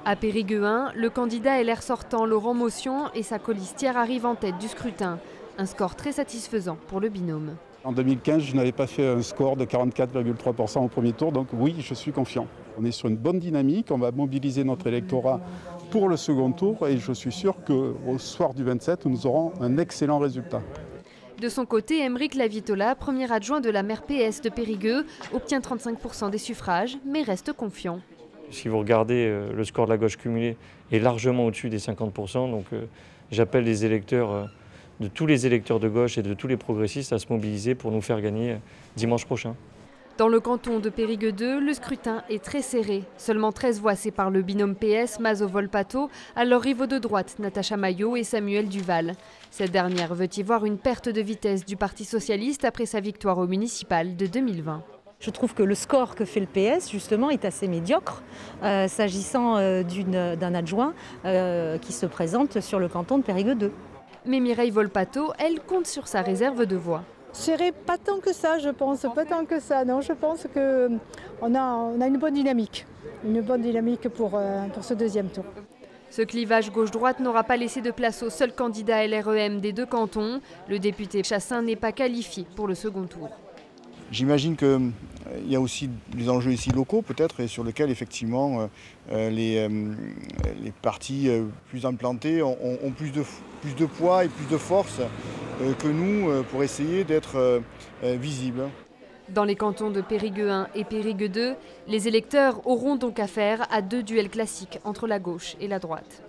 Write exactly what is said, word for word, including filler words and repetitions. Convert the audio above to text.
À Périgueux un, le candidat L R sortant Laurent Motion et sa colistière arrivent en tête du scrutin. Un score très satisfaisant pour le binôme. En deux mille quinze, je n'avais pas fait un score de quarante-quatre virgule trois pour cent au premier tour, donc oui, je suis confiant. On est sur une bonne dynamique, on va mobiliser notre électorat pour le second tour et je suis sûr qu'au soir du vingt-sept, nous aurons un excellent résultat. De son côté, Aymeric Lavitola, premier adjoint de la maire P S de Périgueux, obtient trente-cinq pour cent des suffrages, mais reste confiant. Si vous regardez, le score de la gauche cumulé est largement au-dessus des cinquante pour cent, donc j'appelle les électeurs, de tous les électeurs de gauche et de tous les progressistes à se mobiliser pour nous faire gagner dimanche prochain. Dans le canton de Périgueux deux, le scrutin est très serré. Seulement treize voix séparent le binôme P S Mazo-Volpato à leurs rivaux de droite, Natacha Maillot et Samuel Duval. Cette dernière veut y voir une perte de vitesse du Parti socialiste après sa victoire au municipal de deux mille vingt. Je trouve que le score que fait le P S, justement, est assez médiocre, euh, s'agissant euh, d'un adjoint euh, qui se présente sur le canton de Périgueux deux. Mais Mireille Volpato, elle, compte sur sa réserve de voix. Serré, pas tant que ça, je pense, pas tant que ça. Non, je pense qu'on a, on a une bonne dynamique, une bonne dynamique pour, euh, pour ce deuxième tour. Ce clivage gauche-droite n'aura pas laissé de place au seul candidat L R E M des deux cantons. Le député Chassin n'est pas qualifié pour le second tour. J'imagine qu'il y a aussi des enjeux ici locaux peut-être et sur lesquels effectivement euh, les, euh, les partis euh, plus implantés ont, ont plus, de, plus de poids et plus de force euh, que nous euh, pour essayer d'être euh, euh, visibles. Dans les cantons de Périgueux un et Périgueux deux, les électeurs auront donc affaire à deux duels classiques entre la gauche et la droite.